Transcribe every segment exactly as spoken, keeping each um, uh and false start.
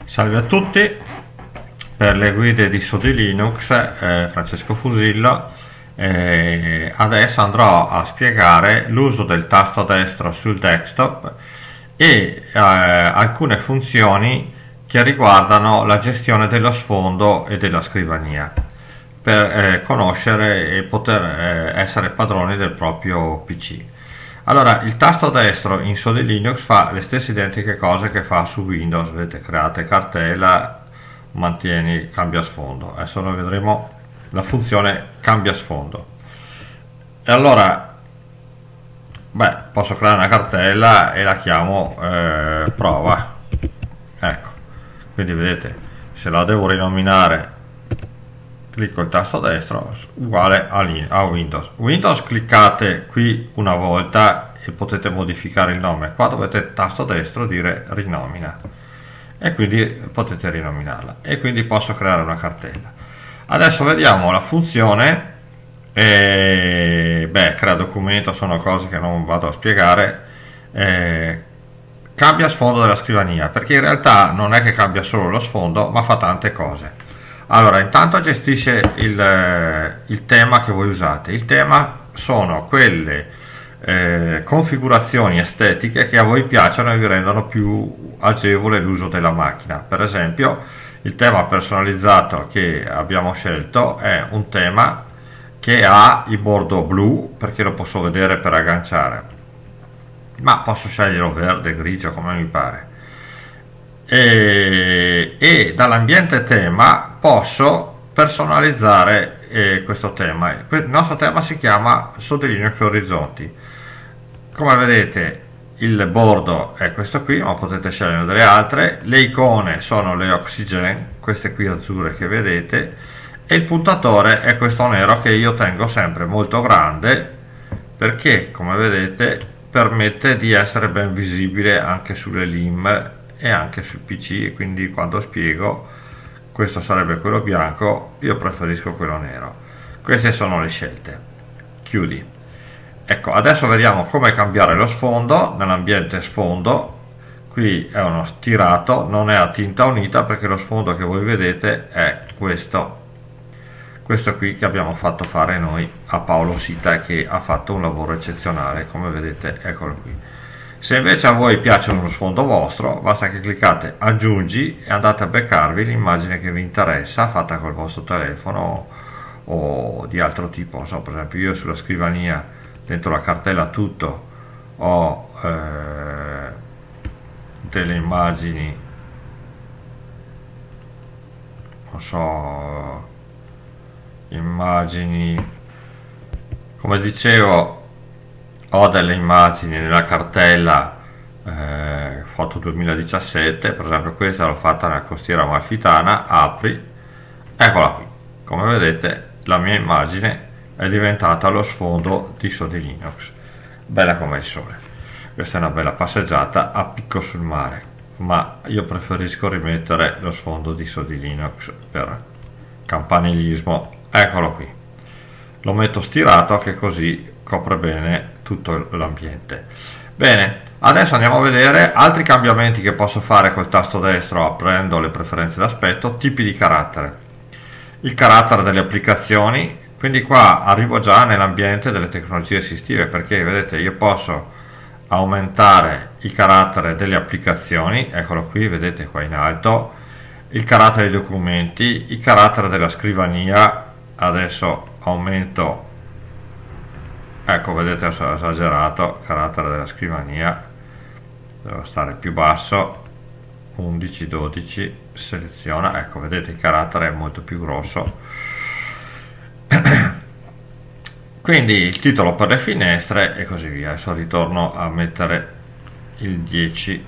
Salve a tutti, per le guide di Sodi Linux, eh, Francesco Fusillo. Eh, adesso andrò a spiegare l'uso del tasto destro sul desktop e eh, alcune funzioni che riguardano la gestione dello sfondo e della scrivania, per eh, conoscere e poter eh, essere padroni del proprio P C. Allora, il tasto destro in Sodi Linux fa le stesse identiche cose che fa su Windows. Vedete, create cartella, mantieni, cambia sfondo. Adesso noi vedremo la funzione cambia sfondo. E allora, beh, posso creare una cartella e la chiamo eh, prova. Ecco, quindi vedete, se la devo rinominare, clicco il tasto destro uguale a, a Windows. Windows cliccate qui una volta e potete modificare il nome. Qua dovete il tasto destro dire rinomina e quindi potete rinominarla, e quindi posso creare una cartella. Adesso vediamo la funzione. E, beh, crea documento, sono cose che non vado a spiegare. E, cambia sfondo della scrivania, perché in realtà non è che cambia solo lo sfondo, ma fa tante cose. Allora, intanto gestisce il, il tema che voi usate. Il tema sono quelle eh, configurazioni estetiche che a voi piacciono e vi rendono più agevole l'uso della macchina. Per esempio, il tema personalizzato che abbiamo scelto è un tema che ha il bordo blu, perché lo posso vedere per agganciare, ma posso sceglierlo verde, grigio, come mi pare. E, e dall'ambiente tema posso personalizzare eh, questo tema. Il nostro tema si chiama Sodi Linux Orizzonti. Come vedete, il bordo è questo qui, ma potete scegliere delle altre. Le icone sono le Oxygen, queste qui azzurre che vedete, e il puntatore è questo nero che io tengo sempre molto grande, perché come vedete permette di essere ben visibile anche sulle L I M e anche sul P C, e quindi quando spiego, questo sarebbe quello bianco, io preferisco quello nero. Queste sono le scelte. Chiudi. Ecco, adesso vediamo come cambiare lo sfondo nell'ambiente sfondo. Qui è uno stirato, non è a tinta unita, perché lo sfondo che voi vedete è questo questo qui che abbiamo fatto fare noi a Paolo Sita, che ha fatto un lavoro eccezionale, come vedete, eccolo qui. Se invece a voi piace uno sfondo vostro, basta che cliccate aggiungi e andate a beccarvi l'immagine che vi interessa, fatta col vostro telefono o di altro tipo. Non so, per esempio io sulla scrivania, dentro la cartella tutto, ho eh, delle immagini, non so, immagini, come dicevo, ho delle immagini nella cartella eh, foto duemiladiciassette, per esempio questa l'ho fatta nella costiera amalfitana. Apri, eccola qui. Come vedete la mia immagine è diventata lo sfondo di Sodi Linux, bella come il sole. Questa è una bella passeggiata a picco sul mare, ma io preferisco rimettere lo sfondo di Sodi Linux per campanilismo. Eccolo qui, lo metto stirato che così copre bene tutto l'ambiente. Bene, adesso andiamo a vedere altri cambiamenti che posso fare col tasto destro aprendo le preferenze d'aspetto. Tipi di carattere, il carattere delle applicazioni, quindi qua arrivo già nell'ambiente delle tecnologie assistive, perché vedete io posso aumentare il carattere delle applicazioni, eccolo qui, vedete qua in alto, il carattere dei documenti, il carattere della scrivania. Adesso aumento, ecco, vedete, ho esagerato, carattere della scrivania, devo stare più basso, undici dodici, seleziona, ecco, vedete il carattere è molto più grosso. Quindi il titolo per le finestre e così via. Adesso ritorno a mettere il dieci,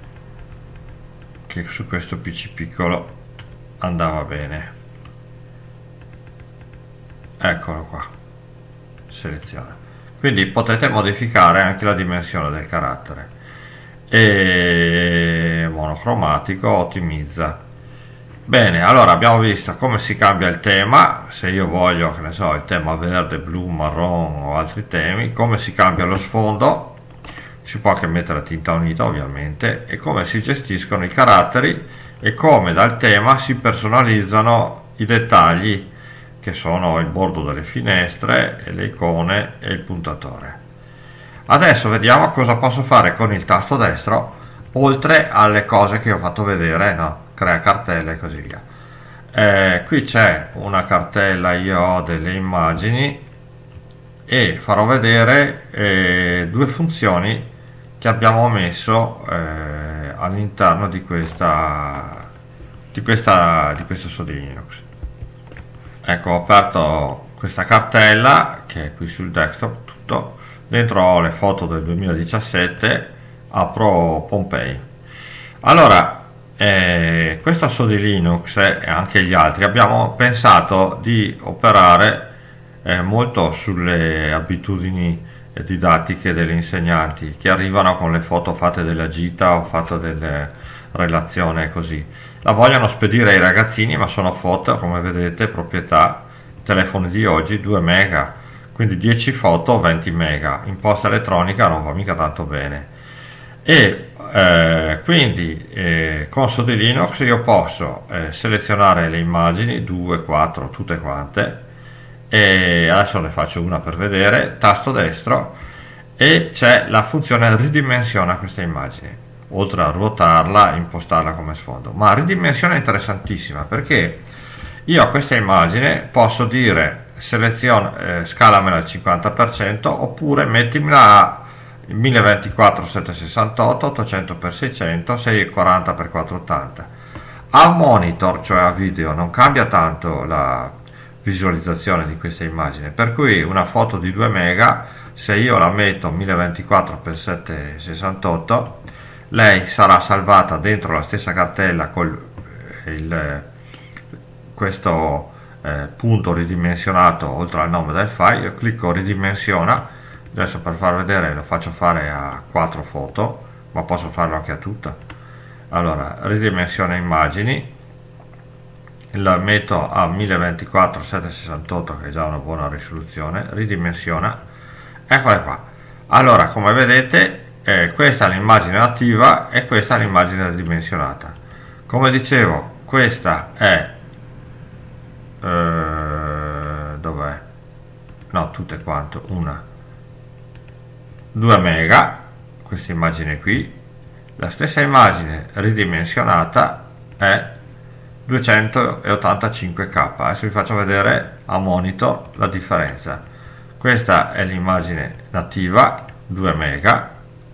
che su questo P C piccolo andava bene. Eccolo qua, seleziona. Quindi potete modificare anche la dimensione del carattere. E monocromatico, ottimizza. Bene, allora abbiamo visto come si cambia il tema. Se io voglio, che ne so, il tema verde, blu, marron o altri temi, come si cambia lo sfondo, si può anche mettere tinta unita ovviamente, e come si gestiscono i caratteri e come dal tema si personalizzano i dettagli che sono il bordo delle finestre, le icone e il puntatore. Adesso vediamo cosa posso fare con il tasto destro, oltre alle cose che ho fatto vedere, no? Crea cartelle e così via. Eh, qui c'è una cartella, io ho delle immagini e farò vedere eh, due funzioni che abbiamo messo eh, all'interno di questa, di questa di questo Sodi Linux. Ecco, ho aperto questa cartella che è qui sul desktop, tutto dentro ho le foto del duemiladiciassette, apro Pompei. Allora, eh, questo Sodi Linux e anche gli altri abbiamo pensato di operare eh, molto sulle abitudini didattiche degli insegnanti che arrivano con le foto fatte della gita o fatte delle relazioni così. La vogliono spedire ai ragazzini, ma sono foto, come vedete, proprietà telefoni di oggi, due mega, quindi dieci foto, venti mega. In posta elettronica non va mica tanto bene. E eh, quindi eh, con Sodi Linux io posso eh, selezionare le immagini, due, quattro, tutte quante, e adesso ne faccio una per vedere, tasto destro, e c'è la funzione ridimensiona questa immagine, oltre a ruotarla, impostarla come sfondo. Ma ridimensiona è interessantissima, perché io a questa immagine posso dire seleziona, eh, scalamela al cinquanta per cento, oppure mettimela a mille ventiquattro settecentosessantotto, ottocento per seicento, seicentoquaranta per quattrocentottanta. A monitor, cioè a video, non cambia tanto la visualizzazione di questa immagine, per cui una foto di due mega, se io la metto mille ventiquattro per settecentosessantotto, lei sarà salvata dentro la stessa cartella con il, questo eh, punto ridimensionato oltre al nome del file. Io clicco ridimensiona, adesso per far vedere lo faccio fare a quattro foto, ma posso farlo anche a tutta. Allora, ridimensiona immagini, la metto a mille ventiquattro settecentosessantotto, che è già una buona risoluzione, ridimensiona, eccola qua. Allora, come vedete, eh, questa è l'immagine nativa e questa è l'immagine ridimensionata. Come dicevo, questa è eh, dov'è? No, tutte quanto, una, due mega, questa immagine qui. La stessa immagine ridimensionata è duecentottantacinque K. Adesso vi faccio vedere a monitor la differenza. Questa è l'immagine nativa, due mega,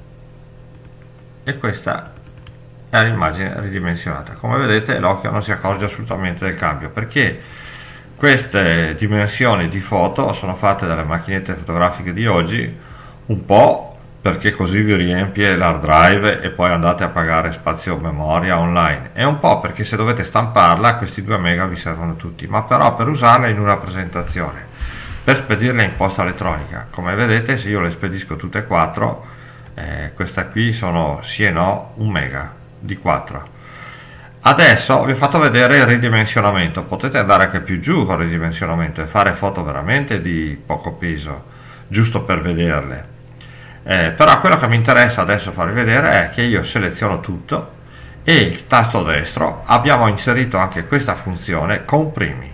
e questa è l'immagine ridimensionata. Come vedete l'occhio non si accorge assolutamente del cambio, perché queste dimensioni di foto sono fatte dalle macchinette fotografiche di oggi, un po' perché così vi riempie l'hard drive e poi andate a pagare spazio memoria online, e un po' perché se dovete stamparla questi due mega vi servono tutti, ma però per usarla in una presentazione, per spedirle in posta elettronica, come vedete, se io le spedisco tutte e quattro, eh, questa qui sono sì e no un mega di quattro. Adesso vi ho fatto vedere il ridimensionamento, potete andare anche più giù con il ridimensionamento e fare foto veramente di poco peso, giusto per vederle. Eh, però quello che mi interessa adesso farvi vedere è che io seleziono tutto e il tasto destro abbiamo inserito anche questa funzione comprimi.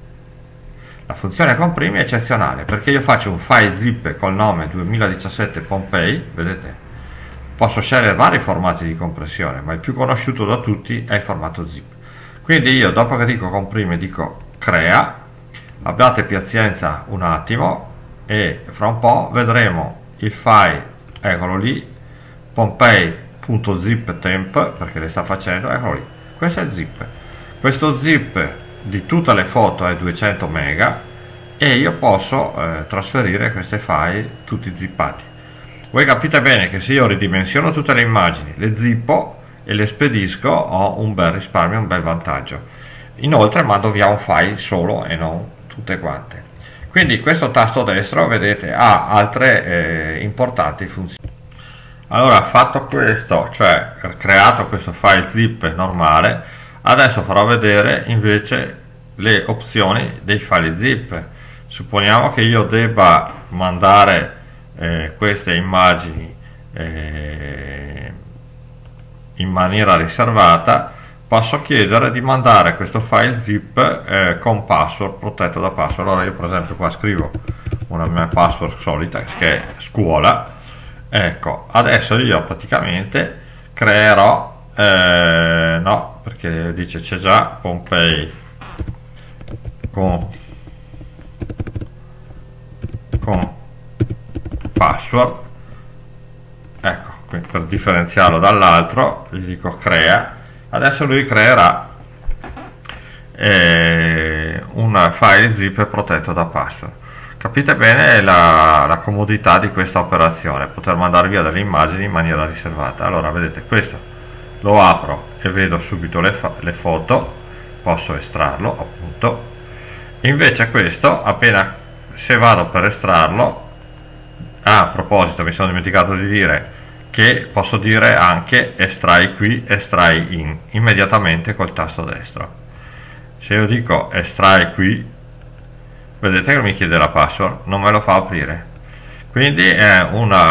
La funzione comprimi è eccezionale, perché io faccio un file zip col nome duemiladiciassette Pompei, vedete, posso scegliere vari formati di compressione, ma il più conosciuto da tutti è il formato zip. Quindi io, dopo che dico comprimi, dico crea, abbiate pazienza un attimo e fra un po' vedremo il file, eccolo lì, pompei.zip temp, perché le sta facendo, eccolo lì, questo è il zip. Questo zip di tutte le foto è duecento mega e io posso eh, trasferire questi file tutti zippati. Voi capite bene che se io ridimensiono tutte le immagini, le zippo e le spedisco, ho un bel risparmio, un bel vantaggio. Inoltre mando via un file solo e non tutte quante. Quindi questo tasto destro, vedete, ha altre eh, importanti funzioni. Allora, fatto questo, cioè creato questo file zip normale, adesso farò vedere invece le opzioni dei file zip. Supponiamo che io debba mandare eh, queste immagini eh, in maniera riservata, posso chiedere di mandare questo file zip eh, con password protetto da password. Allora io per esempio qua scrivo una mia password solita che è scuola. Ecco, adesso io praticamente creerò eh, no, perché dice c'è già Pompei con, con password. Ecco, quindi per differenziarlo dall'altro gli dico crea. Adesso lui creerà eh, un file zip protetto da password. Capite bene la, la comodità di questa operazione, poter mandare via delle immagini in maniera riservata. Allora vedete, questo lo apro e vedo subito le, le foto, posso estrarlo appunto. Invece questo, appena se vado per estrarlo, ah, a proposito mi sono dimenticato di dire che posso dire anche estrai qui, estrai in, immediatamente col tasto destro. Se io dico estrai qui, vedete che mi chiede la password, non me lo fa aprire. Quindi è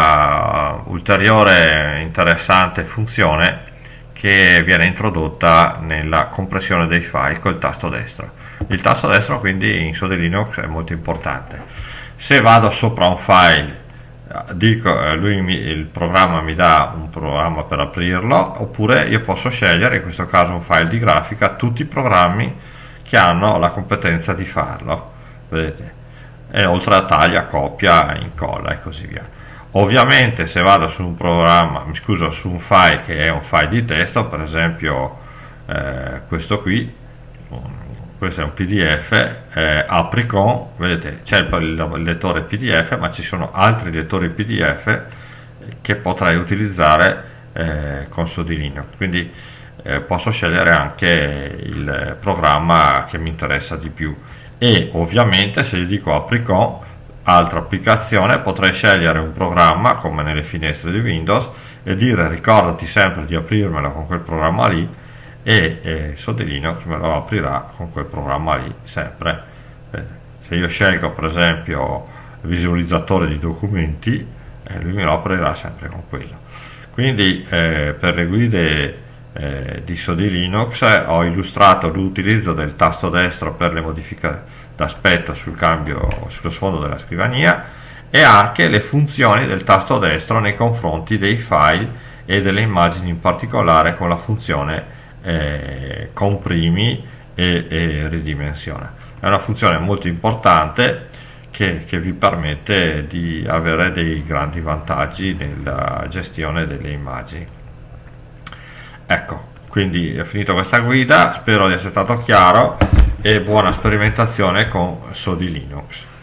una ulteriore interessante funzione che viene introdotta nella compressione dei file col tasto destro. Il tasto destro quindi in SUSE Linux è molto importante. Se vado sopra un file, dico, lui mi, il programma mi dà un programma per aprirlo, oppure io posso scegliere, in questo caso un file di grafica, tutti i programmi che hanno la competenza di farlo, vedete, e oltre a taglia, copia, incolla e così via. Ovviamente se vado su un programma, mi scuso, su un file che è un file di testo, per esempio eh, questo qui, questo è un P D F, eh, apri con, vedete, c'è il, il lettore P D F, ma ci sono altri lettori P D F che potrei utilizzare eh, con SUSE Linux, quindi eh, posso scegliere anche il programma che mi interessa di più. E ovviamente se gli dico apri con altra applicazione, potrei scegliere un programma come nelle finestre di Windows e dire ricordati sempre di aprirmelo con quel programma lì, e, e SUSE Linux me lo aprirà con quel programma lì sempre. Se io scelgo per esempio visualizzatore di documenti, eh, lui me lo aprirà sempre con quello. Quindi eh, per le guide eh, di SUSE Linux eh, ho illustrato l'utilizzo del tasto destro per le modifiche d'aspetto sul cambio sullo sfondo della scrivania, e anche le funzioni del tasto destro nei confronti dei file e delle immagini, in particolare con la funzione Eh, comprimi e, e ridimensiona. È una funzione molto importante che, che vi permette di avere dei grandi vantaggi nella gestione delle immagini. Ecco, quindi è finita questa guida, spero di essere stato chiaro e buona sperimentazione con SUSE Linux.